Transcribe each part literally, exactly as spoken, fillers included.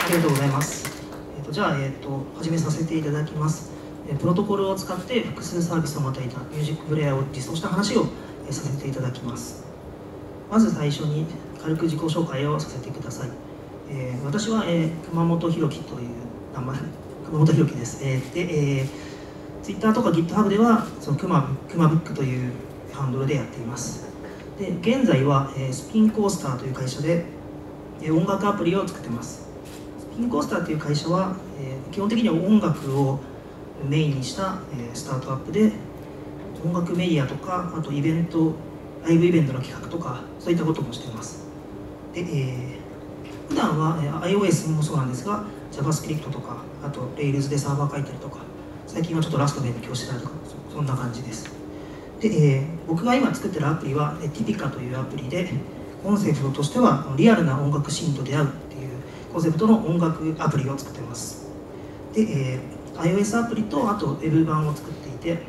ありがとうございます。えー、とじゃあ、えー、と始めさせていただきます。えープロトコルを使って複数サービスをまたいだミュージックプレイヤーを実装した話を、えーさせていただきます。まず最初に軽く自己紹介をさせてください。えー私は、えー熊本弘樹という名前、熊本弘樹です。えーで、えー、Twitter とか GitHub ではそのクマ、クマブックというハンドルでやっています。で現在は、えースピンコースターという会社で、えー音楽アプリを作っています。スピンコースターという会社は、えー基本的には音楽をメインにした、えースタートアップで、音楽メディアとか、あとイベント、ライブイベントの企画とか、そういったこともしています。で、えー普段は、えー iOS もそうなんですが、JavaScript とか、あと Rails でサーバー書いたりとか、最近はちょっとラスト勉強してたりとか、そそんな感じです。で、えー僕が今作ってるアプリは、えー Tipica というアプリで、コンセプトとしては、リアルな音楽シーンと出会うっていうコンセプトの音楽アプリを作っています。で、えー iOS アプリと、あと Web 版を作っていて、え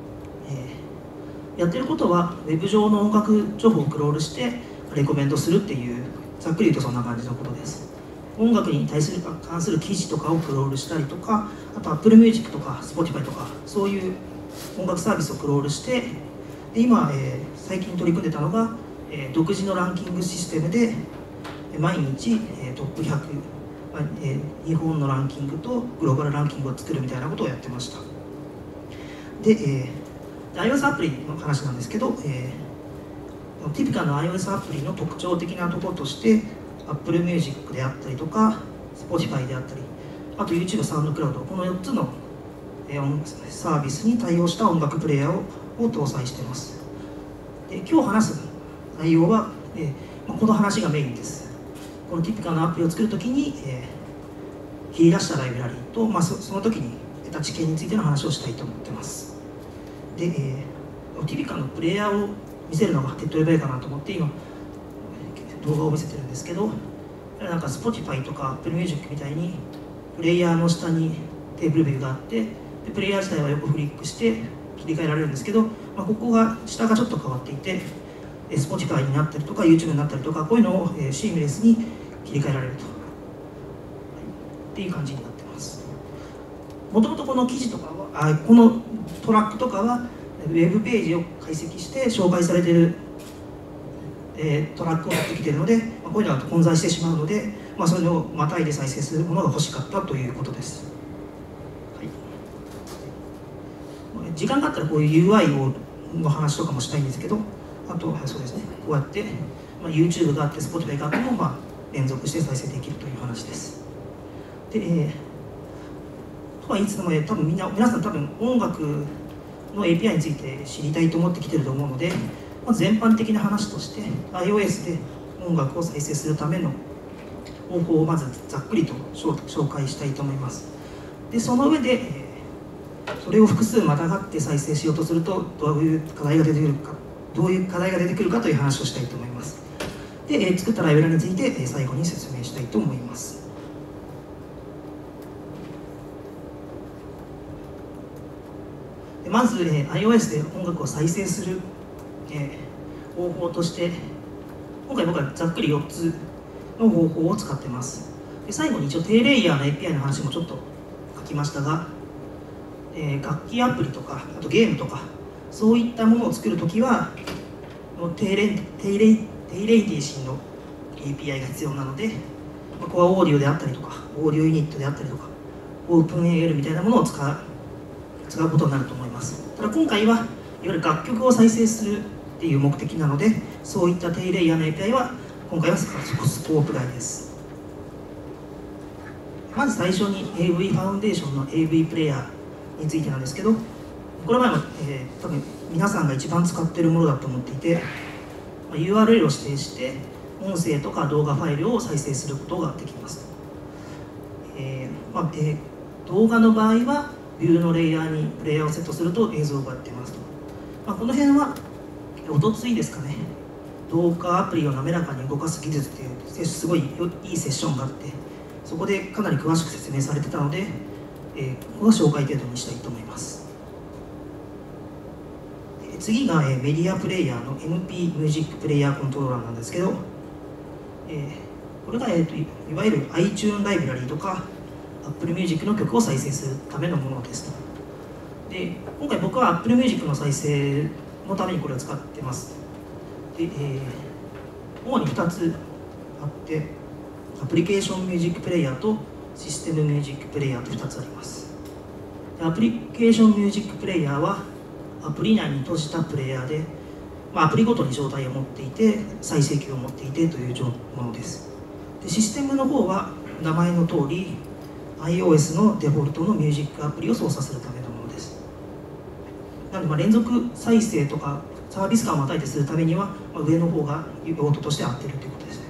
ーやってることは、Web 上の音楽情報をクロールして、レコメンドするっていう、ざっくり言うとそんな感じのことです。音楽に対する関する記事とかをクロールしたりとか、あと Apple Music とか Spotify とか、そういう音楽サービスをクロールして、で今、えー最近取り組んでたのが、えー独自のランキングシステムで、えー毎日、えートップひゃく、まあえー日本のランキングとグローバルランキングを作るみたいなことをやってました。で、えー、iOS アプリの話なんですけど、えー、Tipica の iOS アプリの特徴的なところとして、Apple Music であったりとか、Spotify であったり、あと YouTube、SoundCloud、このよっつのえーサービスに対応した音楽プレイヤーをを搭載しています。で今日話す内容は、えーまあ、この話がメインです。この Tipica のアプリを作るときに、えー、切り出したライブラリーと、まあ、そ, その時に得た知見についての話をしたいと思ってます。で、えー、Tipica のプレイヤーを見せるのが手っ取り早いかなと思って今動画を見せてるんですけど、なんか Spotify とか Apple Music みたいにプレイヤーの下にテーブルビューがあって、でプレイヤー自体は横フリックして切り替えられるんですけど、まあ、ここが下がちょっと変わっていて、え Spotify になったりとか YouTube になったりとか、こういうのを、えーシームレスに切り替えられると、はい、っていう感じになってます。もともとこの記事とかはあこのトラックとかはウェブページを解析して紹介されている、えー、トラックを持ってきているので、まあ、こういうのが混在してしまうので、まあ、それをまたいで再生するものが欲しかったということです。時間があったらこういう ユーアイ をの話とかもしたいんですけど、あとはそうですね、こうやって、まあ、YouTube があって Spotify があっても、まあ、連続して再生できるという話です。で、えー、とは言いつつも、多分みんな皆さん多分音楽の エーピーアイ について知りたいと思ってきてると思うので、まず全般的な話として iOS で音楽を再生するための方法をまずざっくりと紹介したいと思います。でその上で、えーそれを複数またがって再生しようとするとどういう課題が出てくるかどういう課題が出てくるかという話をしたいと思います。で、えー、作ったライブラリについて、えー、最後に説明したいと思います。でまず、えー、iOS で音楽を再生する、えー、方法として今回僕はざっくりよっつの方法を使っています。で最後に一応低レイヤーの エーピーアイ の話もちょっと書きましたが、えー、楽器アプリとかあとゲームとかそういったものを作るときは低レイ低レイ低レイティシーの エーピーアイ が必要なので、コアオーディオであったりとかオーディオユニットであったりとかオープン エーエル みたいなものを使う使うことになると思います。ただ今回はいわゆる楽曲を再生するっていう目的なので、そういった低レイヤーの エーピーアイ は今回はスコープ外です。まず最初に エーブイ ファウンデーションの エーブイ プレイヤーについてなんですけど、これ前も、えー、多分皆さんが一番使っているものだと思っていて、まあ、ユーアールエル を指定して音声とか動画ファイルを再生することができます。えーまあえー、動画の場合はビューのレイヤーにプレイヤーをセットすると映像が出ますと、まあ、この辺はおとついですかね、動画アプリを滑らかに動かす技術っていうすごいいいセッションがあって、そこでかなり詳しく説明されてたので、えー、ここは紹介程度にしたいと思います。えー、次が、えー、メディアプレイヤーの エムピー ミュージックプレイヤーコントローラーなんですけど、えーこれが、えーと、い, いわゆる iTunes ライブラリーとか Apple Music の曲を再生するためのものですと。で今回僕は Apple Music の再生のためにこれを使ってます。で、えー、主にふたつあって、アプリケーションミュージックプレイヤーとシステムミュージックプレイヤーとふたつあります。でアプリケーションミュージックプレイヤーはアプリ内に閉じたプレイヤーで、まあ、アプリごとに状態を持っていて再生機を持っていてというものです。でシステムの方は名前の通り iOS のデフォルトのミュージックアプリを操作するためのものです。なのでまあ連続再生とかサービス間を与えてするためには、まあ、上の方が用途として合っているということですね。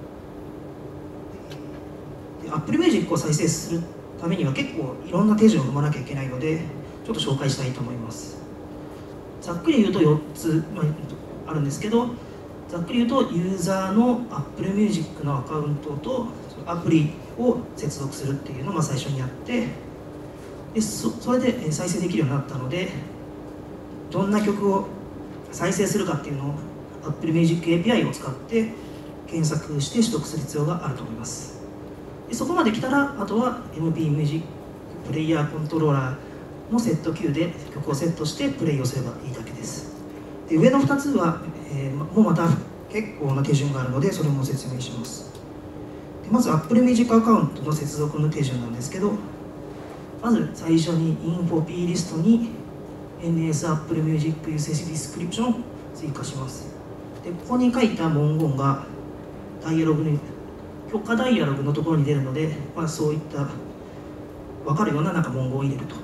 で Apple Music を再生するためには結構いろんな手順を踏まなきゃいけないのでちょっと紹介したいと思います。ざっくり言うとよっつ、まあ、あるんですけど、ざっくり言うとユーザーの Apple Music のアカウントとアプリを接続するっていうのをまあ最初にやって、で そ, それで再生できるようになったので、どんな曲を再生するかっていうのを Apple Music エーピーアイ を使って検索して取得する必要があると思います。でそこまで来たらあとは エムピー ミュージックプレイヤーコントローラーのセット Q で曲をセットしてプレイをすればいいだけです。で上のふたつは、えー、もうまた結構な手順があるのでそれも説明します。でまず Apple Music アカウントの接続の手順なんですけど、まず最初に インフォ P リストに エヌエス Apple Music Usage Description を追加します。でここに書いた文言がダイアログに許可ダイアログのところに出るので、まあ、そういった分かるようななんか文言を入れると。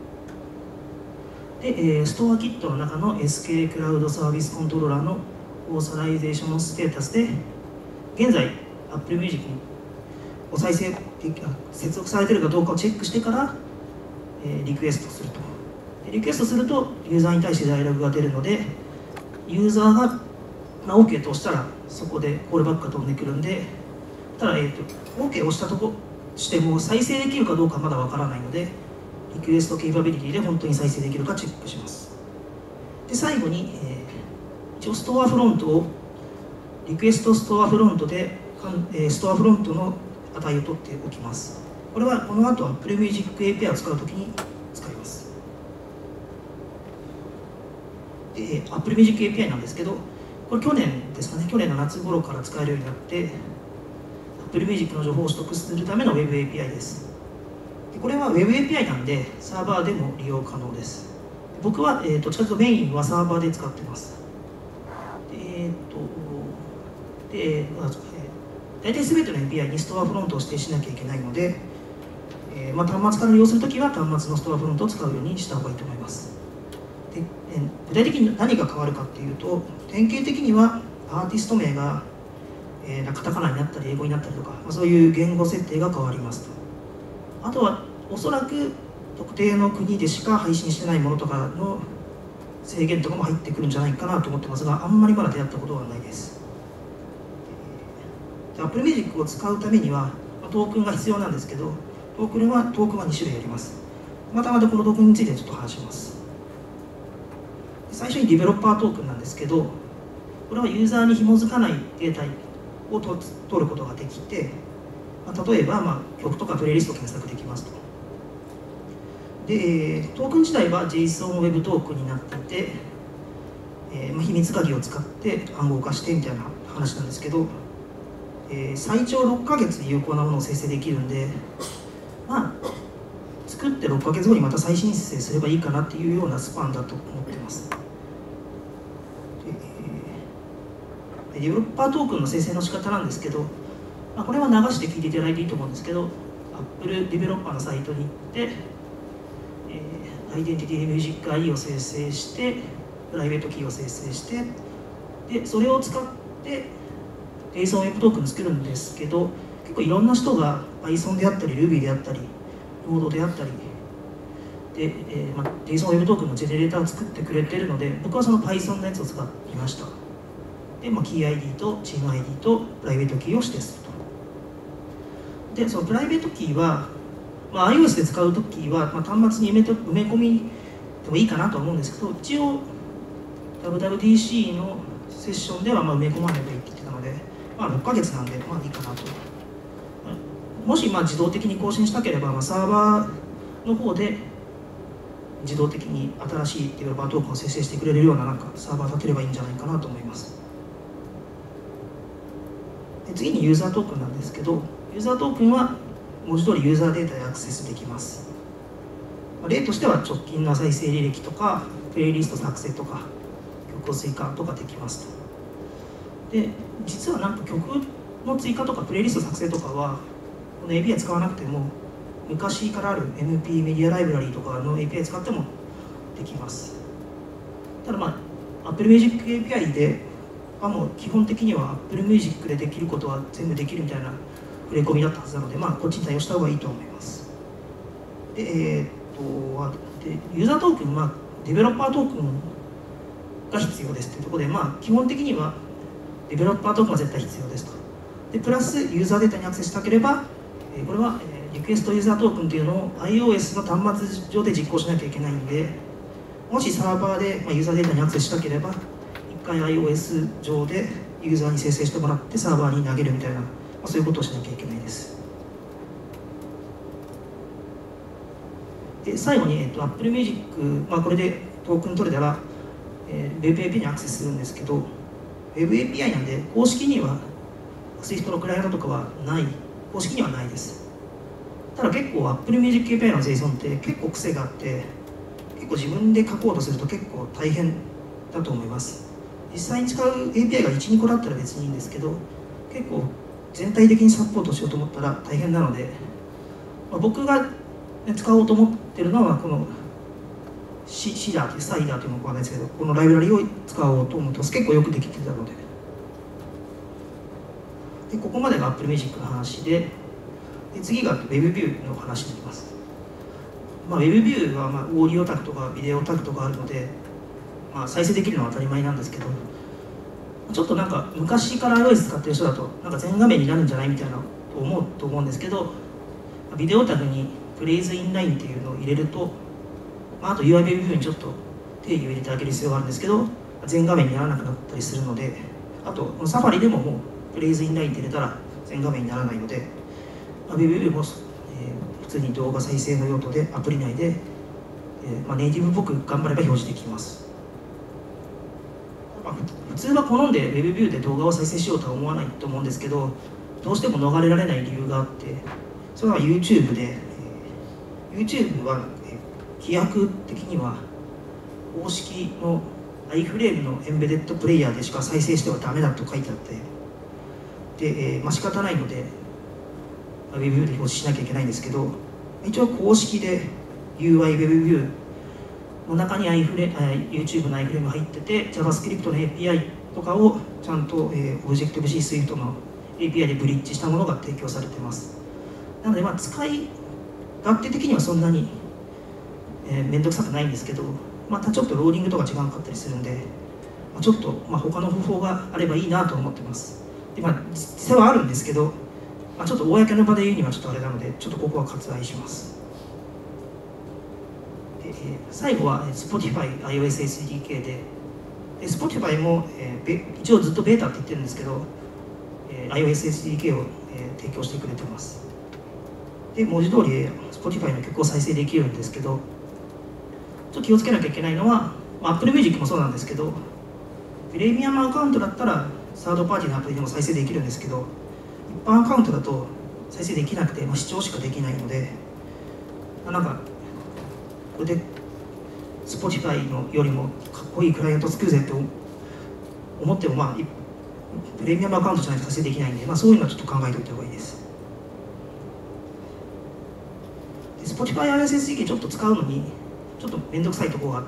で、えー、ストアキットの中の エスケー クラウドサービスコントローラーのオーサライゼーションステータスで現在 Apple Music にお再生接続されているかどうかをチェックしてから、えー、リクエストすると。でリクエストするとユーザーに対してダイアログが出るので、ユーザーが、まあ、OK と押したらそこでコールバックが飛んでくるんで、ただ、えーと、OK を押したとこしても再生できるかどうかまだわからないので、リクエストケイパビリティで本当に再生できるかチェックします。で最後に、えー、一応ストアフロントをリクエストストアフロントで、えー、ストアフロントの値を取っておきます。これはこの後 Apple Music エーピーアイ を使うときに使います。で Apple Music エーピーアイ なんですけど、これ去年ですかね、去年の夏頃から使えるようになって Apple Music の情報を取得するための Web エーピーアイ です。でこれは Web エーピーアイ なんでサーバーでも利用可能です。僕は、えー、どっちかというとメインはサーバーで使ってます。でえー、っとで、まあ大体全ての エーピーアイ にストアフロントを指定しなきゃいけないので、えーまあ、端末から利用するときは端末のストアフロントを使うようにした方がいいと思います。でえー、具体的に何が変わるかっていうと、典型的にはアーティスト名が、えー、カタカナになったり英語になったりとか、まあ、そういう言語設定が変わりますと。あとはおそらく特定の国でしか配信してないものとかの制限とかも入ってくるんじゃないかなと思ってますが、あんまりまだ出会ったことはないです。Apple Music を使うためにはトークンが必要なんですけど、トークンはトークンはに種類あります。またまたこのトークンについてちょっと話します。最初にディベロッパートークンなんですけど、これはユーザーに紐づかないデータを取ることができて、まあ、例えば、まあ、曲とかプレイリストを検索できますと。で、トークン自体は JSON Web トークンになっていて、えーまあ、秘密鍵を使って暗号化してみたいな話なんですけど、えー、最長ろっかげつ有効なものを生成できるんで、まあ、作ってろっかげつごにまた再申請すればいいかなっていうようなスパンだと思ってます。でえー、ディベロッパートークンの生成の仕方なんですけど、まあ、これは流して聞いていただいていいと思うんですけど、Apple ディベロッパーのサイトに行って、えー、アイデンティティミュージック アイディー を生成して、プライベートキーを生成して、でそれを使って、JSON Web トークン作るんですけど、結構いろんな人が Python であったり Ruby であったり Node であったりで、えーまあ、JSON Web トークンのジェネレーターを作ってくれているので、僕はその Python のやつを使っていました。で、まあ、キー アイディー とチーム アイディー とプライベートキーを指定すると。で、そのプライベートキーは、まあ、iOS で使うときは、まあ、端末に埋めと埋め込みでもいいかなと思うんですけど、一応 ダブリューダブリューディーシー のセッションではまあ埋め込まないといいって言ってたので、まあ、ろっかげつなんで、まあいいかなと。 もしまあ自動的に更新したければ、まあ、サーバーの方で自動的に新しいデベロッパートークンを生成してくれるようななんかサーバー立てればいいんじゃないかなと思います。で次にユーザートークンなんですけど、ユーザートークンは文字通りユーザーデータでアクセスできます。例としては直近の再生履歴とかプレイリスト作成とか曲を追加とかできますと。で実はなんか曲の追加とかプレイリスト作成とかはこの エーピーアイ 使わなくても昔からある エヌピー メディアライブラリーとかの エーピーアイ 使ってもできます。ただまあ Apple Music エーピーアイ ではもう基本的には Apple Music でできることは全部できるみたいな触れ込みだったはずなので、まあこっちに対応した方がいいと思います。で、えー、っとでユーザートークン、まあ、デベロッパートークンが必要ですというところで、まあ基本的にはデベロッパートークンは絶対必要ですと。でプラスユーザーデータにアクセスしたければ、えー、これは、えーリクエストユーザートークンというのを iOS の端末上で実行しなきゃいけないんで、もしサーバーで、まあ、ユーザーデータにアクセスしたければ、一回 iOS 上でユーザーに生成してもらってサーバーに投げるみたいな、まあ、そういうことをしなきゃいけないです。で最後に、えーと、Apple Music、まあ、これでトークン取れたら、えー、Web エーピーアイ にアクセスするんですけど、Web エーピーアイ なんで公式には Swift のクライアントとかはない、公式にはないです。ただ結構 Apple Music エーピーアイ の ジェイソン って結構癖があって、結構自分で書こうとすると結構大変だと思います。実際に使う エーピーアイ がいち、にこだったら別にいいんですけど、結構全体的にサポートしようと思ったら大変なので、まあ、僕が使おうと思ってるのはこのシシダーというサイダーというのがわかんないですけど、このライブラリを使おうと思ってます。結構よくできてたので。でここまでが Apple Music の話で、で次が WebView の話になります。まあ、WebView はまあオーディオタグとかビデオタグとかあるので、まあ、再生できるのは当たり前なんですけど、ちょっとなんか昔から iOS 使ってる人だとなんか全画面になるんじゃないみたいなと思うと思うんですけど、ビデオタグに Praise Inline っていうのを入れると、まあ、あと ユーアイ WebView にちょっと定義を入れてあげる必要があるんですけど、全画面にならなくなったりするので、あとこの Safari でももう Praise Inline って入れたら全画面にならないので、WebView も、えー、普通に動画再生の用途でアプリ内で、えーまあ、ネイティブっぽく頑張れば表示できます。まあ、普通は好んで WebView で動画を再生しようとは思わないと思うんですけど、どうしても逃れられない理由があって、それは YouTube で、えー、YouTube は、えー、規約的には公式の iFrame のエンベデッドプレイヤーでしか再生してはダメだと書いてあって、で、えーまあ、仕方ないのでWebView で表示しなきゃいけないんですけど、一応公式で ユーアイ WebView の中に iFrame、YouTube の iFrame が入ってて JavaScript の エーピーアイ とかをちゃんと、えー、Objective-C Swift の エーピーアイ でブリッジしたものが提供されています。なので、まあ、使い勝手的にはそんなに、えー、めんどくさくないんですけど、またちょっとローディングとか違うかったりするんで、まあ、ちょっと、まあ、他の方法があればいいなと思ってます。で、まあ、実際はあるんですけど、まあ、ちょっと公の場で言うにはちょっとあれなので、ちょっとここは割愛します。で、えー、最後は Spotify iOS エスディーケー で、で Spotify も、えー、一応ずっとベータって言ってるんですけど、えー、iOS エスディーケー を、えー、提供してくれてます。で、文字通り Spotify の曲を再生できるんですけど、ちょっと気をつけなきゃいけないのは、まあ、Apple Music もそうなんですけど、プレミアムアカウントだったらサードパーティーのアプリでも再生できるんですけど、一般アカウントだと再生できなくて、まあ、視聴しかできないので、まあ、なんかこれで Spotify のよりもかっこいいクライアント作るぜって思っても、まあ、プレミアムアカウントじゃないと再生できないんで、まあ、そういうのはちょっと考えておいた方がいいです。で Spotify iOS エスディーケー ちょっと使うのにちょっと面倒くさいところがあって、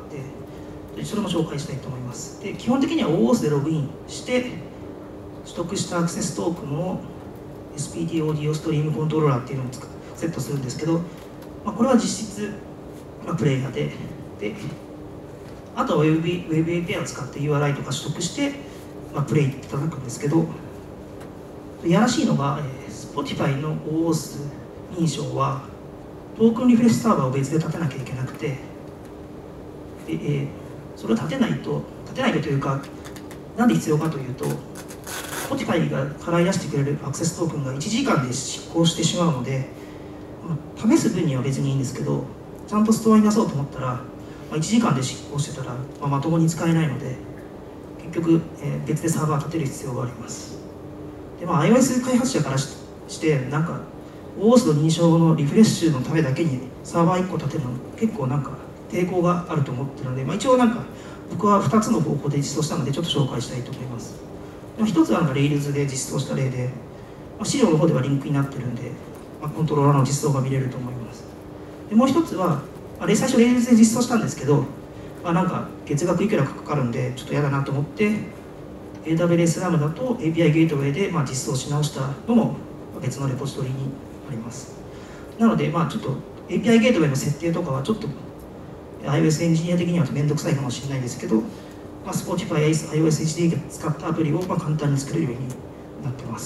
それも紹介したいと思います。で、基本的には オーオーエス でログインして取得したアクセストークンを エスピーティー オーディオストリームコントローラーっていうのをセットするんですけど、まあ、これは実質、まあ、プレイヤーで、であとは Web エーピーアイ を使って ユーアールアイ とか取得して、まあ、プレイいただくんですけど、やらしいのが、えー、Spotify の オーオーエス 認証はトークンリフレッシュサーバーを別で立てなきゃいけなくて、で、えー、それを立てないと、立てないというか、なんで必要かというと、 Spotify が払い出してくれるアクセストークンがいちじかんで失効してしまうので、まあ、試す分には別にいいんですけど、ちゃんとストアに出そうと思ったら、まあ、いちじかんで失効してたら、まあ、まともに使えないので、結局、えー、別でサーバー立てる必要があります。で、まあ、iOS 開発者から し, してなんか オーオーエス の認証のリフレッシュのためだけにサーバーいっこ立てるの結構なんか抵抗があると思ってるので、まあ、一応なんか僕はふたつの方法で実装したのでちょっと紹介したいと思います。ひとつはなんか Rails で実装した例で、まあ、資料の方ではリンクになってるんで、まあ、コントローラーの実装が見れると思います。でもう一つは、まあ、最初 Rails で実装したんですけど、まあ、なんか月額いくらかかかるんでちょっと嫌だなと思って エーダブリューエス ラムダと エーピーアイ ゲートウェイでまあ実装し直したのも別のレポジトリにあります。なので、まあ、ちょっと エーピーアイ ゲートウェイの設定とかはちょっと iOS エンジニア的にはめんどくさいかもしれないですけど、まあ、Spotify や iOSHD を使ったアプリをまあ簡単に作れるようになってます。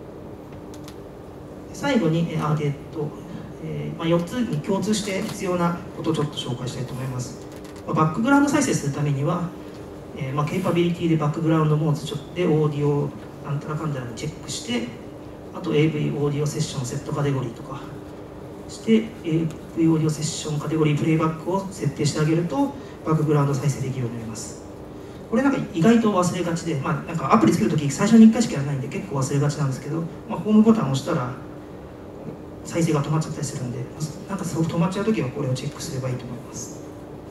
最後に、あえっとえーまあ、よっつに共通して必要なことをちょっと紹介したいと思います。まあ、バックグラウンド再生するためには、えーまあ、ケーパビリティでバックグラウンドモードちょっとでオーディオなんたらかんたらにチェックして、あと エーブイ オーディオセッションセットカテゴリーとかして エーブイ オーディオセッションカテゴリープレイバックを設定してあげるとバックグラウンド再生できるようになります。これなんか意外と忘れがちで、まあ、なんかアプリ作るとき最初にいっかいしかやらないんで結構忘れがちなんですけど、まあ、ホームボタンを押したら再生が止まっちゃったりするんで、なんか止まっちゃうときはこれをチェックすればいいと思います。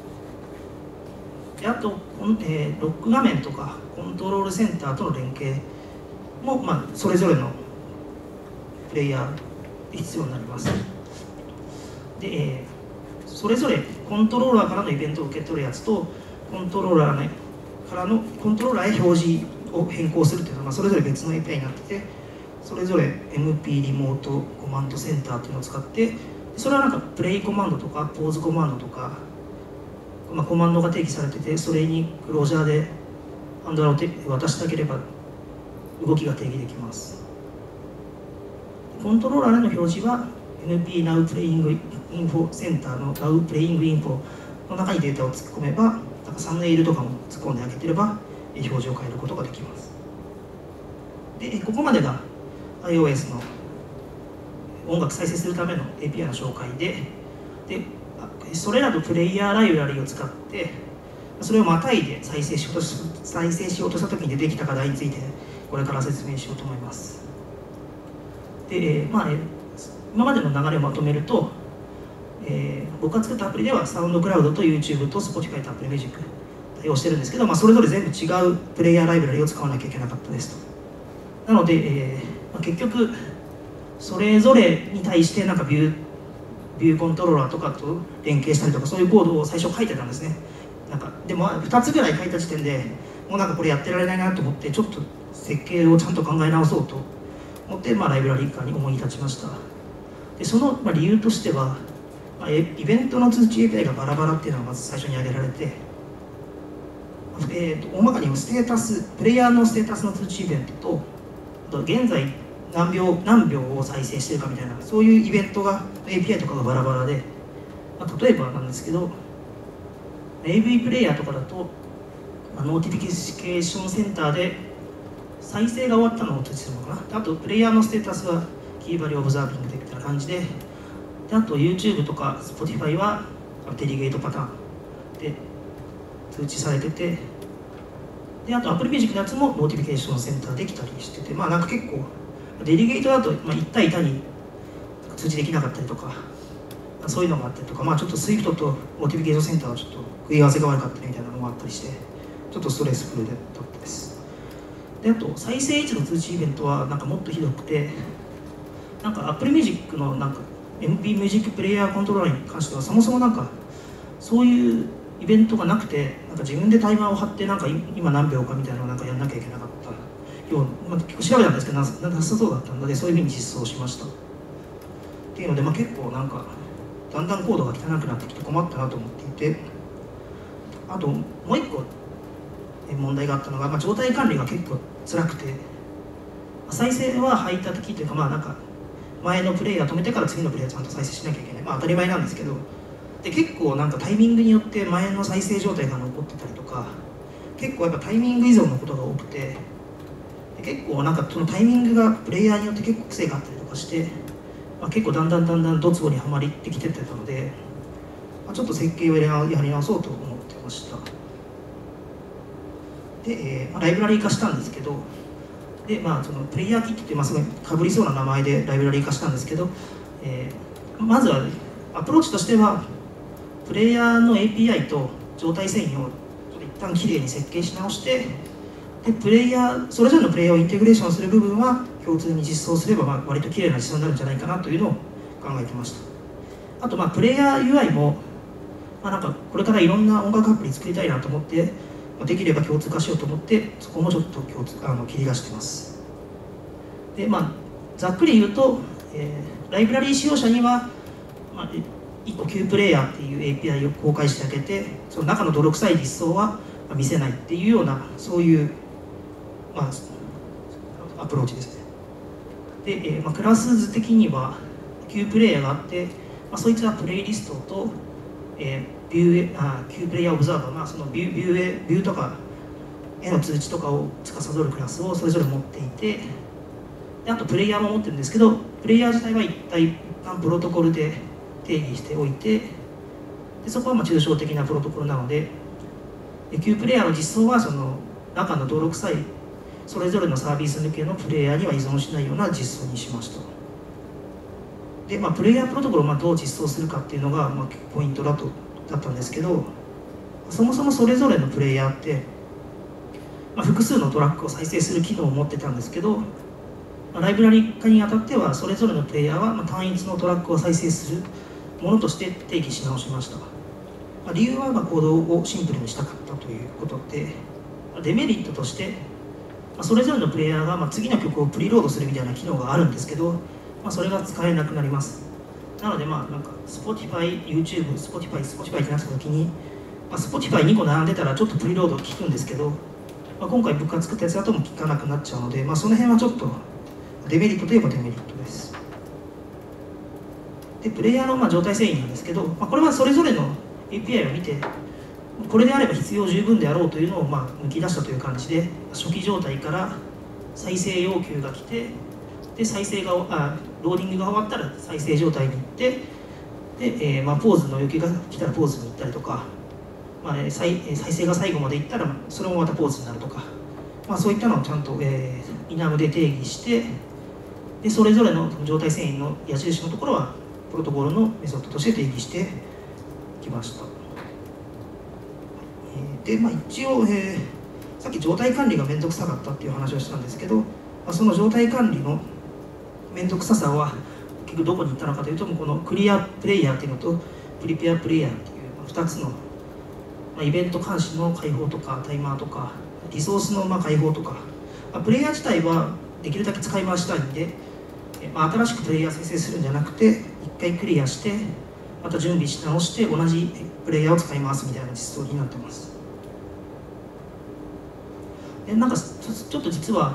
であと、えー、ロック画面とかコントロールセンターとの連携も、まあ、それぞれのプレイヤーで必要になります。で、えー、それぞれコントローラーからのイベントを受け取るやつとコントローラー、ね、からのコントローラーへ表示を変更するというのは、まあ、それぞれ別の エーピーアイ になってて、それぞれ エムピー リモートコマンドセンターというのを使って、それはなんかプレイコマンドとかポーズコマンドとか、まあ、コマンドが定義されてて、それにクロージャーでハンドラーを渡したければ動きが定義できます。コントローラーへの表示は エヌピー Now Playing Info Center の Now Playing Info の中にデータを突っ込めば、なんかサムネイルとかも突っ込んであげてれば表示を変えることができます。で、ここまでが iOS の音楽再生するための エーピーアイ の紹介で、でそれらのプレイヤーライブラリを使ってそれをまたいで再生しようとし再生しようとした時に出てきた課題についてこれから説明しようと思います。で、まあ、今までの流れをまとめると、えー、僕が作ったアプリではサウンドクラウドと YouTube と Spotify と Apple Music 対応してるんですけど、まあ、それぞれ全部違うプレイヤーライブラリを使わなきゃいけなかったですと。なので、えーまあ、結局それぞれに対してなんかビュービューコントローラーとかと連携したりとか、そういうコードを最初書いてたんですね。なんかでもふたつぐらい書いた時点でもうなんかこれやってられないなと思って、ちょっと設計をちゃんと考え直そうと思って、まあ、ライブラリー化に思い立ちました。でその、まあ、理由としては、まあ、イベントの通知 エーピーアイ がバラバラっていうのがまず最初に挙げられて、えー、と大まかにステータスプレイヤーのステータスの通知イベントと、あと現在何秒何秒を再生してるかみたいな、そういうイベントが エーピーアイ とかがバラバラで、まあ、例えばなんですけど エーブイ プレイヤーとかだと、まあ、ノーティフィケーションセンターで再生が終わったのを通知するのかな。あとプレイヤーのステータスはキーバリューオブザービングでみたいな感じで、であと YouTube とか Spotify はデリゲートパターンで通知されてて、であと Apple Music のやつもノーティフィケーションセンターできたりしてて、まあなんか結構デリゲートだと、まあ、いったい他に通知できなかったりとか、そういうのがあったりとか、まあちょっと Swift とノーティフィケーションセンターはちょっと食い合わせが悪かったりみたいなのもあったりして、ちょっとストレスフルだったです。であと再生位置の通知イベントはなんかもっとひどくて、なんか Apple Music のなんか エムピー ミュージックプレイヤーコントローラーに関してはそもそもなんかそういうイベントがなくて、なんか自分でタイマーを張ってなんか今何秒かみたいなのをなんかやんなきゃいけなかったような、まあ、結構調べたんですけど な, なさそうだったので、そういうふうに実装しましたっていうので、まあ、結構なんかだんだんコードが汚くなってきて困ったなと思っていて、あともう一個問題があったのが、まあ、状態管理が結構辛くて、再生は排他的というか、まあなんか前のプレイヤー止めてから次のプレイヤーちゃんと再生しなきゃいけない、まあ当たり前なんですけど、で結構なんかタイミングによって前の再生状態が残ってたりとか、結構やっぱタイミング依存のことが多くて、 結構なんかそのタイミングがプレイヤーによって結構癖があったりとかして、まあ、結構だんだんだんだんドツボにはまりってきてってたので、まあ、ちょっと設計をやり直そうと思ってました。で、えーまあ、ライブラリー化したんですけど、でまあ、そのプレイヤーキットって、まあ、すごいかぶりそうな名前でライブラリー化したんですけど、えー、まずはアプローチとしてはプレイヤーの エーピーアイ と状態遷移を一旦きれいに設計し直して、でプレイヤーそれぞれのプレイヤーをインテグレーションする部分は共通に実装すれば、まあ、割ときれいな実装になるんじゃないかなというのを考えてました。あと、まあ、プレイヤー ユーアイ も、まあ、なんかこれからいろんな音楽アプリ作りたいなと思って、できれば共通化しようと思って、そこもちょっと共通あの切り出してます。で、まあ、ざっくり言うと、えー、ライブラリー使用者には、まあ、いっこ Q プレイヤーっていう エーピーアイ を公開してあげて、その中の泥臭い実装は見せないっていうような、そういう、まあ、アプローチですね。で、えーまあ、クラス図的には Q プレイヤーがあって、まあ、そいつはプレイリストと、えー、ビューあ Q プレイヤーオブザーバー、まあ、そのビュービュービューとかへの通知とかを司るクラスをそれぞれ持っていて、であとプレイヤーも持ってるんですけど、プレイヤー自体は一体一旦プロトコルで定義しておいて、でそこはまあ抽象的なプロトコルなので、Q プレイヤーの実装はその中の登録さえそれぞれのサービス向けのプレイヤーには依存しないような実装にしました。で、まあ、プレイヤープロトコルをまあどう実装するかっていうのがまあポイントだとだったんですけど、そもそもそれぞれのプレイヤーって、まあ、複数のトラックを再生する機能を持ってたんですけど、まあ、ライブラリ化にあたってはそれぞれのプレイヤーはまあ単一のトラックを再生するものとして定義し直しました。まあ、理由はまあコードをシンプルにしたかったということで、デメリットとして、まあ、それぞれのプレイヤーがまあ次の曲をプリロードするみたいな機能があるんですけど、まあ、それが使えなくなります。なので、まあなんか Spotify、YouTube、Spotify、Spotify ってなった時に、まあ、Spotifyにこ並んでたらちょっとプリロード効くんですけど、まあ、今回僕が作ったやつだとも効かなくなっちゃうので、まあ、その辺はちょっとデメリットといえばデメリットです。で、プレイヤーのまあ状態遷移なんですけど、まあ、これはそれぞれの エーピーアイ を見て、これであれば必要十分であろうというのをまあ抜き出したという感じで、初期状態から再生要求が来て、で再生があローディングが終わったら再生状態に行って、で、えー、まあポーズの要求が来たらポーズに行ったりとか、まあ、再, 再生が最後までいったらそれもまたポーズになるとか、まあ、そういったのをちゃんと、えー、イナムで定義して、でそれぞれの状態遷移の矢印のところはプロトコルのメソッドとして定義してきました。で、まあ、一応、えー、さっき状態管理が面倒くさかったっていう話をしたんですけど、まあ、その状態管理の面倒くささは結局どこに行ったのかというと、このクリアプレイヤーっていうのとプリペアプレイヤーっていうふたつの、まあ、イベント監視の開放とかタイマーとかリソースのまあ開放とか、まあ、プレイヤー自体はできるだけ使い回したいんで、まあ、新しくプレイヤー生成するんじゃなくて一回クリアしてまた準備し直して同じプレイヤーを使い回すみたいな実装になってます。でなんかちょっと実は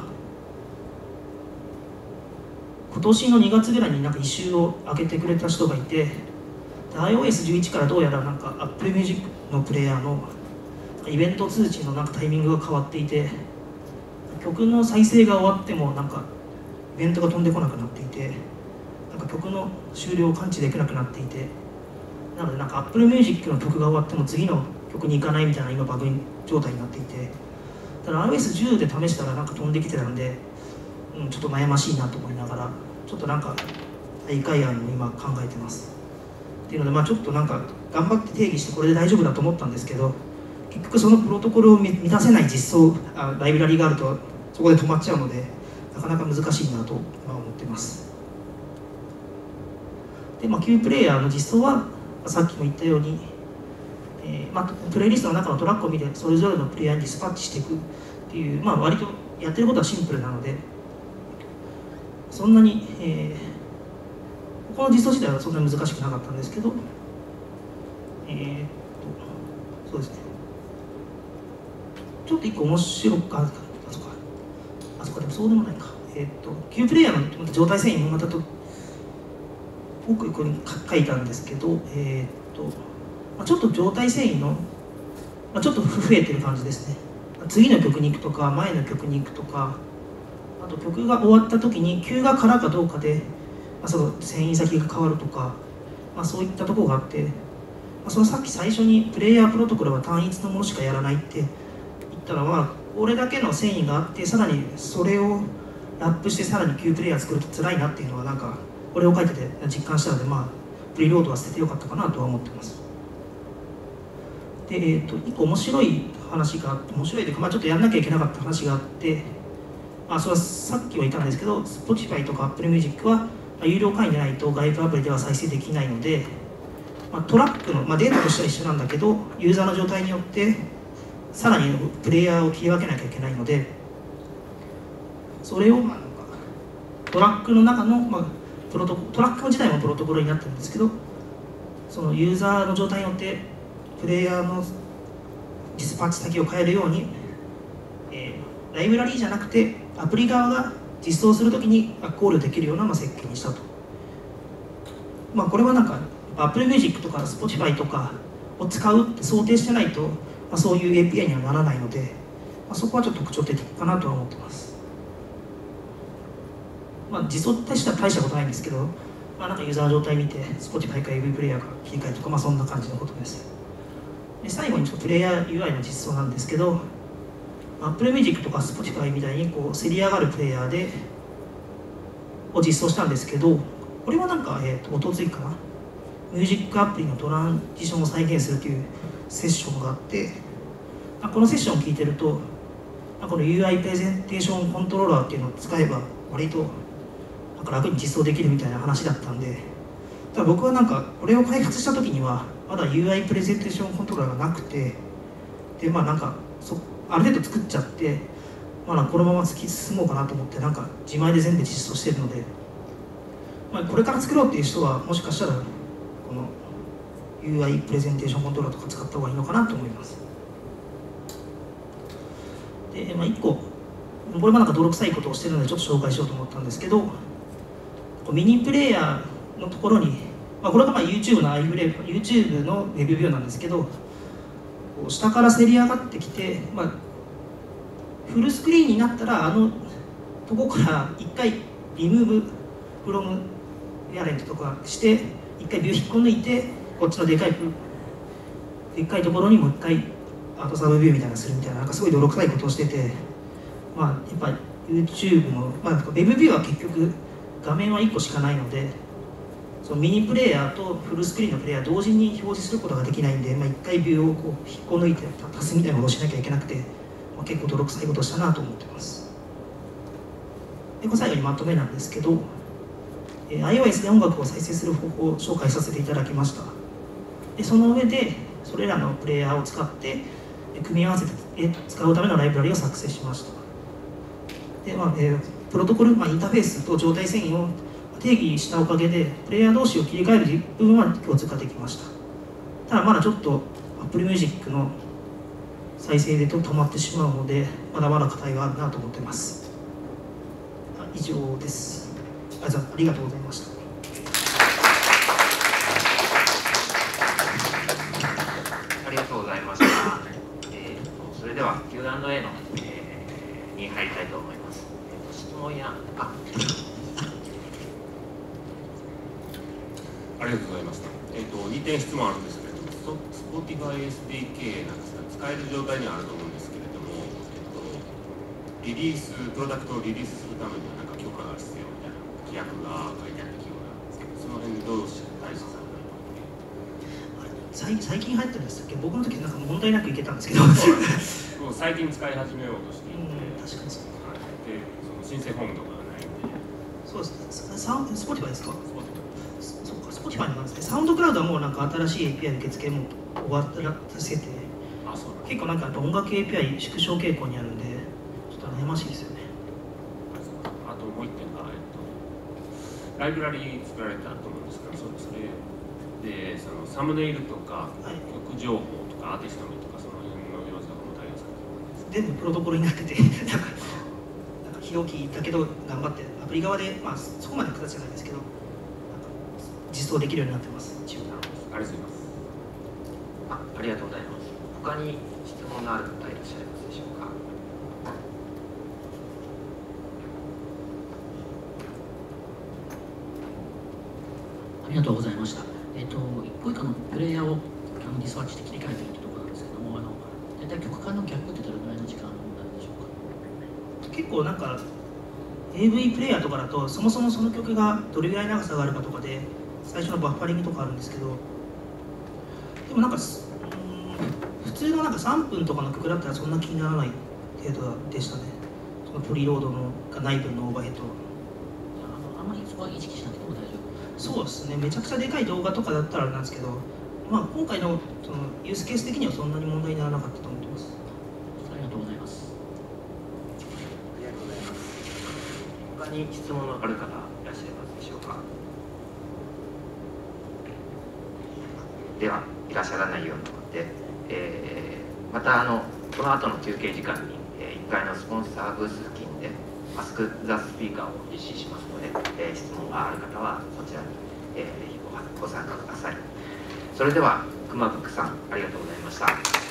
今年のにがつぐらいになんかイシューを上げてくれた人がいて、 アイオーエスじゅういち からどうやらなんか Apple Music のプレイヤーのイベント通知のなんかタイミングが変わっていて、曲の再生が終わってもなんかイベントが飛んでこなくなっていて、なんか曲の終了を感知できなくなっていて、なのでなんか Apple Music の曲が終わっても次の曲に行かないみたいな今バグ状態になっていて、ただ アイオーエスじゅう で試したらなんか飛んできてたんで、うん、ちょっと悩ましいなと思いながら、ちょっとなんか大会案を今考えてます。っていうので、まあ、ちょっとなんか頑張って定義してこれで大丈夫だと思ったんですけど、結局そのプロトコルを満たせない実装あライブラリがあるとそこで止まっちゃうので、なかなか難しいなと思ってます。で、まあ、Q プレイヤーの実装はさっきも言ったように、えーまあ、プレイリストの中のトラックを見てそれぞれのプレイヤーにディスパッチしていくっていう、まあ、割とやってることはシンプルなので、そんなに、えー、この実装自体はそんなに難しくなかったんですけど、えー、っとそうですね、ちょっと一個面白かったあそこあそこでもそうでもないか、えー、っと Q プレイヤーの状態遷移もまたと奥ここに書いたんですけど、えー、っとまあ、ちょっと状態遷移の、まあ、ちょっと増えてる感じですね。次の曲に行くとか前の曲に行くとか、 あと曲が終わった時に急が空かどうかで、まあ、その遷移先が変わるとか、まあ、そういったところがあって、まあ、そのさっき最初にプレイヤープロトコルは単一のものしかやらないって言ったのは、これだけの遷移があってさらにそれをラップしてさらに旧プレイヤー作ると辛いなっていうのはなんかこれを書いてて実感したので、まあプリロードは捨ててよかったかなとは思ってます。で、えー、といっこ面白い話があって、面白いというか、まあ、ちょっとやんなきゃいけなかった話があって、まあ、それはさっきも言ったんですけど Spotify とか Apple Music は、まあ、有料会員でないと外部アプリでは再生できないので、まあ、トラックの、まあ、データとしては一緒なんだけどユーザーの状態によってさらにプレイヤーを切り分けなきゃいけないので、それを、まあ、なんかトラックの中の、まあ、プロトトラック自体もプロトコルになってるんですけど、そのユーザーの状態によってプレイヤーのディスパッチ先を変えるように、えー、ライブラリーじゃなくてアプリ側が実装するときに考慮できるような、まあ、設計にしたと。まあ、これはなんか Apple Music とか Spotify とかを使うって想定してないと、まあ、そういう エーピーアイ にはならないので、まあ、そこはちょっと特徴的かなとは思ってます。まあ、実装としては大したことないんですけど、まあ、なんかユーザーの状態見て Spotify か エーブイ プレイヤーか切り替えとか、まあ、そんな感じのことです。で最後にちょっとプレイヤー ユーアイ の実装なんですけど、 Apple Music とか Spotify みたいにこうせり上がるプレイヤーでを実装したんですけど、これはなんか、えー、とおとついかな、ミュージックアプリのトランジションを再現するというセッションがあって、このセッションを聞いてると、この ユーアイ プレゼンテーションコントローラーっていうのを使えば割となんか楽に実装できるみたいな話だったんで、ただ僕はなんかこれを開発した時にはまだ ユーアイ プレゼンテーションコントローラーがなくて、でまあなんかそある程度作っちゃって、まあ、このまま突き進もうかなと思ってなんか自前で全部実装してるので、まあ、これから作ろうっていう人はもしかしたらこの ユーアイ プレゼンテーションコントローラーとか使った方がいいのかなと思います。で、まあ、いっここれもなんか泥臭いことをしてるのでちょっと紹介しようと思ったんですけど、ミニプレイヤーのところに、まあ、これがまあ YouTube の YouTube のウェブビューなんですけど、下からせり上がってきて、まあ、フルスクリーンになったらあのとこから一回リムーブフロムペアレントとかして一回ビュー引っこ抜いてこっちのでかいでっかいところにもう一回アートサブビューみたいなのするみたいな、なんかすごい泥臭いことをしてて、まあやっぱり YouTube の、まあ、ウェブビューは結局画面はいっこしかないので、そのミニプレイヤーとフルスクリーンのプレイヤー同時に表示することができないんで、まあ、いっかいビューをこう引っこ抜いて足すみたいなことをしなきゃいけなくて、まあ、結構泥臭いことをしたなと思ってます。で最後にまとめなんですけど、えー、iOS で音楽を再生する方法を紹介させていただきました。でその上でそれらのプレイヤーを使って組み合わせて使うためのライブラリを作成しました。で、まあえー、プロトコル、まあ、インターフェースと状態遷移を定義したおかげでプレイヤー同士を切り替える部分は共通化できました。ただまだちょっと Apple Music の再生で止まってしまうのでまだまだ課題があるなと思っています。以上です。ありがとうございました。 ありがとうございました。えー、それでは キューアンドエー の、えー、に入りたいと思います。えー、質問やあありがとうございました。えっ、ー、とにてん質問あるんですけれども、Spotify エスディーケー なんですが使える状態にはあると思うんですけれども、えっ、ー、とリリースプロダクトをリリースするためには何か許可が必要みたいな規約が書いてあった記憶があるんですけど、その辺どうして対処されたのか最最近入ったんでしたっけ？僕の時なんか問題なくいけたんですけどもう最近使い始めようとしていて、 うん、確かにそう、 はい、でその申請フォームとかがないんで。 そうですね。サウン Spotify ですか？そうか、Spotify なんですね。サウンドクラウドはもうなんか新しい エーピーアイ 受付も終わらせて、 あ、そうなんです。 結構なんか音楽 エーピーアイ 縮小傾向にあるんで、ちょっと悩ましいですよね。 あともう一点が、えっと、ライブラリー作られたと思うんですけど、それでそのサムネイルとか、はい、曲情報とかアーティスト名とかその辺の要素とかも対応されてるんです。 全部プロトコルになっててなんか表記だけど頑張ってアプリ側で、まあ、そこまで複雑じゃないですけど実装できるようになってます。 ありがとうございます。 あ、ありがとうございます。他に質問のある方いらっしゃいますでしょうか。 ありがとうございました。えっと、一個一個のプレイヤーをあのディスパッチで切り替えているというところなんですけども、あの大体曲間のギャップってどれぐらいの時間なんでしょうか。 結構なんか エーブイ プレイヤーとかだとそもそもその曲がどれぐらい長さがあるかとかで最初のバッファリングとかあるんですけど、でもなんかすうーん普通のなんかさんぷんとかの曲だったらそんな気にならない程度でしたね。そのプリロードのがない分のオーバーヘッドは。 あのあんまりそこは意識しなくても大丈夫。 そうですね、めちゃくちゃでかい動画とかだったらあれなんですけど、まあ、今回のそのユースケース的にはそんなに問題にならなかったと思ってます。 ありがとうございます。 ありがとうございます。他に質問のある方いらっしゃいますでしょうか。ではいらっしゃらないようなので、えー、またあのこの後の休憩時間に、えー、いっかいのスポンサーブース付近でアスク・ザ・スピーカーを実施しますので、えー、質問がある方はそちらに、えー、ぜひご参加ください。それではくまブックさんありがとうございました。